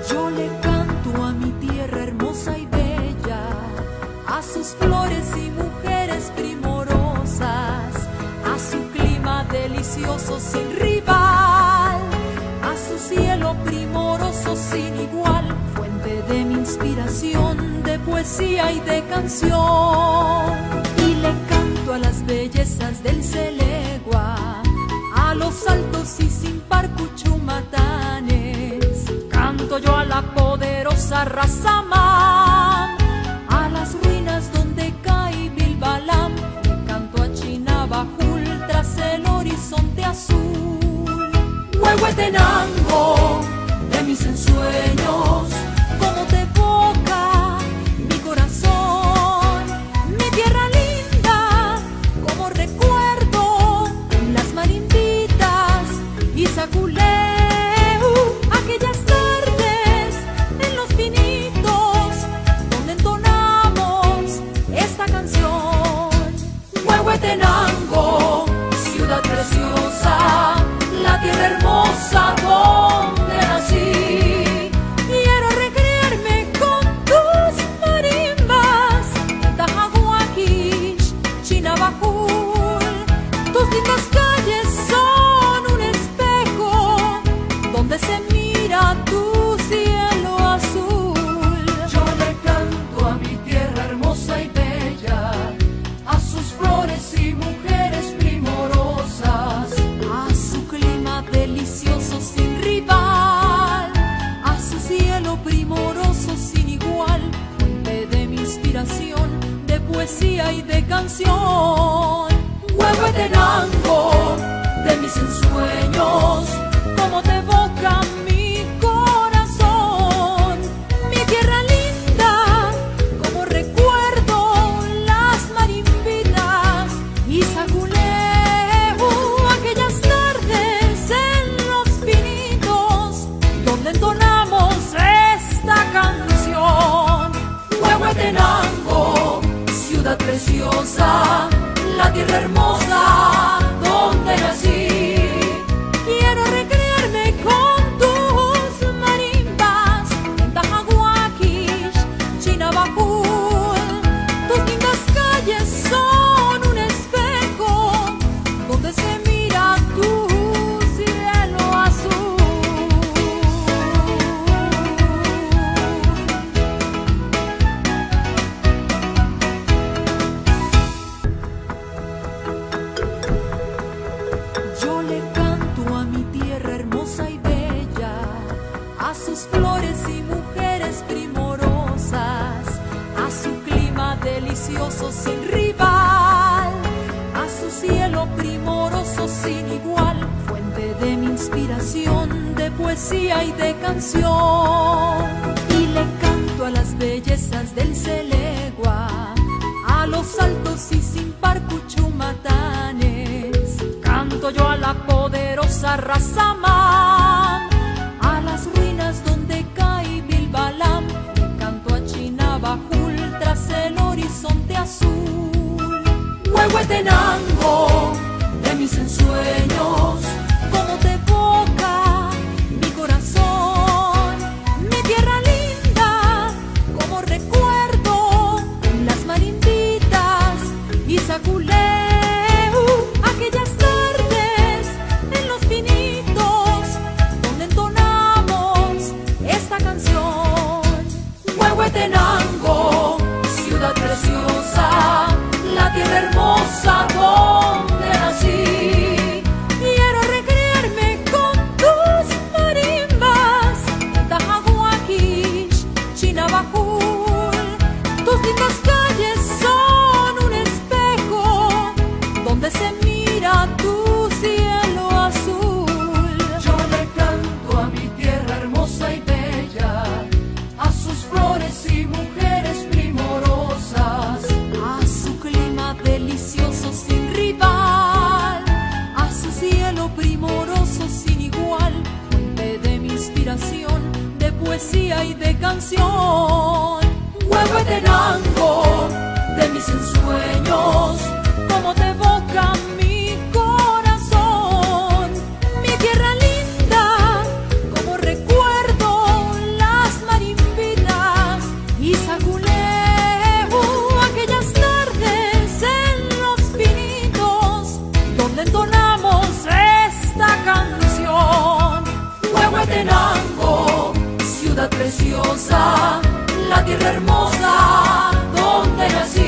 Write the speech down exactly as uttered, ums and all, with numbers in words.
Yo le canto a mi tierra hermosa y bella, a sus flores y mujeres primorosas, a su clima delicioso sin rival, a su cielo primoroso sin igual, fuente de mi inspiración, de poesía y de canción. Y le canto a las bellezas del Celegua, a los altos y sin par Cuchumatanes. Canto yo a la poderosa Razamán, a las ruinas donde cae Bilbalam. Le canto a Chinabajul tras el horizonte azul. Huehuetenango de mis ensueños, como te evoca mi corazón, mi tierra linda, como recuerdo las marimbitas y Saculeu, aquellas tardes en los pinitos donde entonamos esta canción. Huehuetenango, ciudad preciosa, la tierra hermosa donde nací. Quiero recrearme con tus marimbas, Tajahuaquish, Chinabajul. Tus lindas calles son un espejo donde se mira tu cielo azul. Yo le canto a mi tierra hermosa y bella, a sus flores y mujeres primorosas, a su clima delicioso sin rival, a su cielo primoroso sin igual, fuente de mi inspiración, de poesía y de canción. Huehuetenango de mis ensueños, como te evoca mi corazón, mi tierra linda, como recuerdo las marimbitas y Saculeu, aquellas tardes en los pinitos donde entonamos esta canción. Huehuetenango, ciudad preciosa, la tierra hermosa donde nací. Quiero recrearme con tus marimbas en Tajahuaquish, Chinabajul. Tus lindas calles son un espejo donde se mira tu cielo azul. Yo le canto a mi tierra hermosa y bella, a sus flores y mujeres primorosas, a su clima delicioso sin rival, a su cielo primoroso sin igual, fuente de mi inspiración, de poesía y de canción. Y le canto a las bellezas del Celegua, a los altos y sin par Cuchumatanes. Canto yo a la poderosa Razamán, a las ruinas donde cae Bilbalam. Le canto a Chinabajul tras el horizonte azul. Huehuetenango de mis ensueños, como te evoca mi corazón, mi tierra linda, como recuerdo las marimbitas y Saculeu, aquellas tardes en los pinitos donde entonamos esta canción. Huehuetenango, ciudad preciosa, la tierra hermosa donde nací. Quiero recrearme con tus marimbas, Tajahuaquish, Chinabajul. Tus lindas calles son un espejo donde se mira tu cielo azul. Yo le canto a mi tierra hermosa y bella, a sus flores y mujeres primorosas, a su clima delicioso sin rival, a su cielo primoroso sin igual, fuente de mi inspiración, de poesía y de canción. Huehuetenango de mis ensueños, como te evoca mi corazón, mi tierra linda, como recuerdo las Quetzaltenango, ciudad preciosa, la tierra hermosa donde nació